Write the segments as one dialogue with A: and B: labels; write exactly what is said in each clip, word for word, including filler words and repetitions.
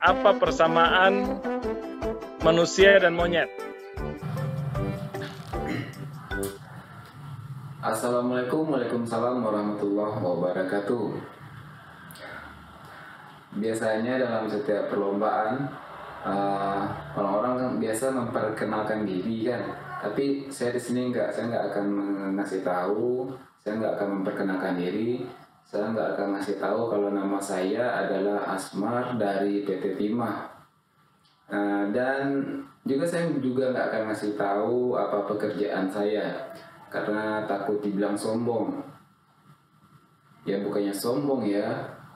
A: apa persamaan manusia dan monyet?
B: Assalamualaikum, waalaikumsalam warahmatullahi wabarakatuh. Biasanya dalam setiap perlombaan uh, orang-orang kan biasa memperkenalkan diri kan, tapi saya di sini nggak, saya nggak akan ngasih tahu, saya nggak akan memperkenalkan diri, saya nggak akan ngasih tahu kalau nama saya adalah Asmar dari P T Timah. Uh, dan juga saya juga nggak akan ngasih tahu apa pekerjaan saya, karena takut dibilang sombong. Ya bukannya sombong ya,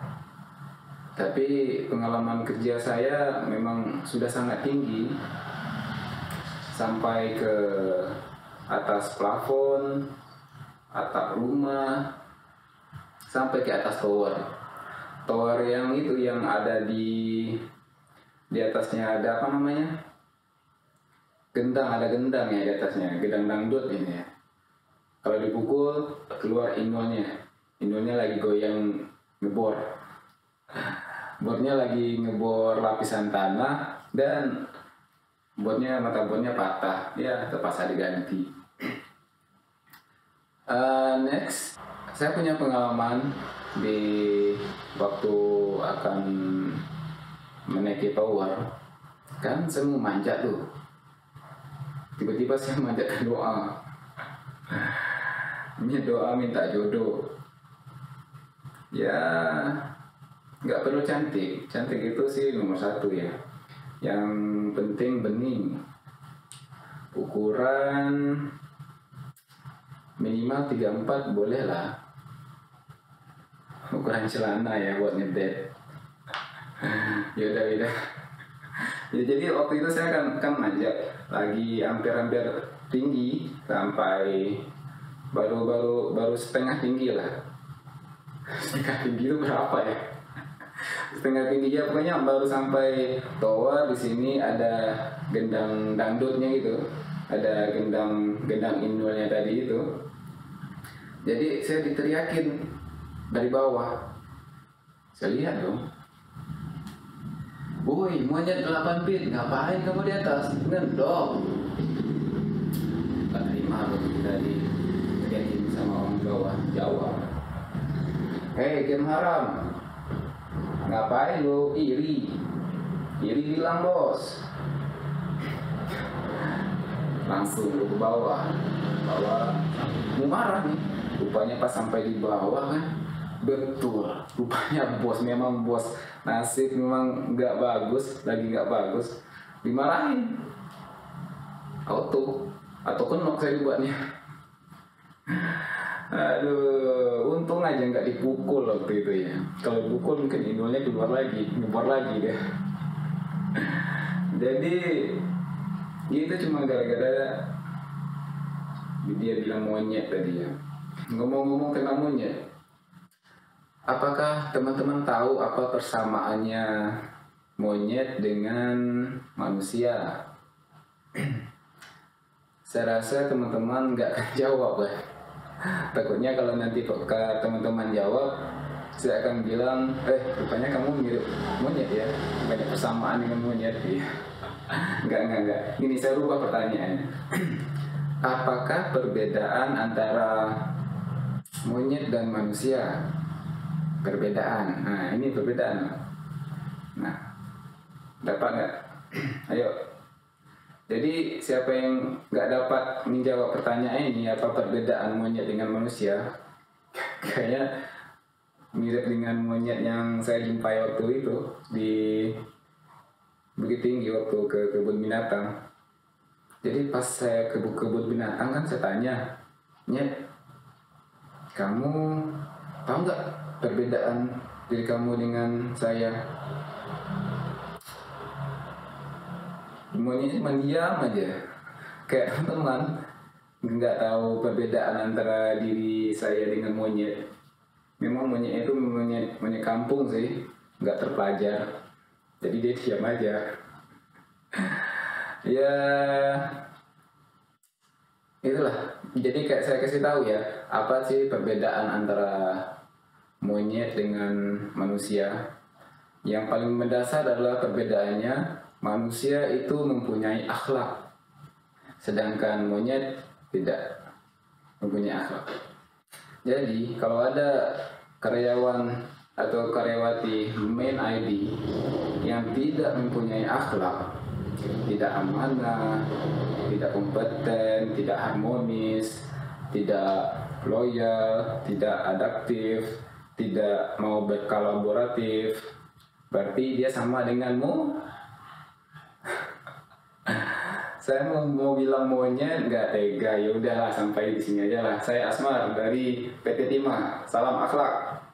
B: tapi pengalaman kerja saya memang sudah sangat tinggi, sampai ke atas plafon, atap rumah, sampai ke atas tower. Tower yang itu yang ada di di atasnya ada apa namanya? Gendang, ada gendang ya di atasnya, gendang dangdut ini ya. Kalau dipukul keluar indonya, indonya lagi goyang ngebor, bornya lagi ngebor lapisan tanah dan bornya mata bornya patah, ya terpaksa diganti. Uh, next, saya punya pengalaman di waktu akan menaiki tower, kan saya mau manjat tuh, tiba-tiba saya manjatkan doa. Ini doa minta jodoh. Ya nggak perlu cantik, cantik itu sih nomor satu ya. Yang penting bening. Ukuran minimal tiga puluh empat boleh lah. Ukuran celana ya buat ngedet. Yaudah yaudah. Ya, jadi waktu itu saya kan kan manjat lagi hampir-hampir tinggi, sampai baru-baru baru setengah tinggi lah. Setengah tinggi itu berapa ya? Setengah tinggi ya, pokoknya baru sampai tower. Di sini ada gendang dangdutnya gitu, ada gendang gendang indulnya tadi itu. Jadi saya diteriakin dari bawah. Saya lihat dong, "Woi, monyet delapan feet, ngapain kamu di atas? Ngendok." Gak terima loh kita diteriakin sama orang bawah. Jawab, "Hei game haram, ngapain lo iri? Iri bilang bos." Langsung lo ke bawah, bawah mau marah nih. Rupanya pas sampai di bawah kan, betul, rupanya bos, memang bos, nasib memang nggak bagus, lagi nggak bagus, dimarahin, auto atau kenok saya dibuatnya. Aduh, untung aja nggak dipukul waktu itu ya. Kalau dipukul mungkin indulnya keluar lagi, ngebor lagi deh. Jadi itu cuma gara-gara dia bilang monyet tadi ya. Ngomong-ngomong tentang monyet, apakah teman-teman tahu apa persamaannya monyet dengan manusia? Saya rasa teman-teman nggak akan jawab ya. Takutnya kalau nanti ke teman-teman jawab, saya akan bilang, eh rupanya kamu mirip monyet ya, banyak persamaan dengan monyet ya. Enggak, enggak, enggak. Gini, saya rubah pertanyaannya. Apakah perbedaan antara monyet dan manusia? Perbedaan. Nah, ini perbedaan. Nah, dapat nggak? Ayo. Jadi siapa yang nggak dapat menjawab pertanyaan ini, apa perbedaan monyet dengan manusia? Kayaknya mirip dengan monyet yang saya jumpai waktu itu di Bukit Tinggi waktu ke kebun binatang. Jadi pas saya ke kebun binatang kan saya tanya, "Nyet, kamu tahu nggak perbedaan diri kamu dengan saya?" Monyetnya cuma diam aja, kayak teman nggak tahu perbedaan antara diri saya dengan monyet. Memang monyet itu monyet monyet kampung sih, nggak terpelajar, jadi dia diam aja. Ya itulah, jadi kayak saya kasih tahu ya, apa sih perbedaan antara monyet dengan manusia. Yang paling mendasar adalah perbedaannya, manusia itu mempunyai akhlak, sedangkan monyet tidak mempunyai akhlak. Jadi kalau ada karyawan atau karyawati main I D yang tidak mempunyai akhlak, tidak amanah, tidak kompeten, tidak harmonis, tidak loyal, tidak adaptif, tidak mau berkolaboratif, berarti dia sama denganmu. Saya mau, mau bilang monyet nggak tega, ya udahlah sampai di sini aja lah. Saya Asmar dari P T Timah. Salam akhlak.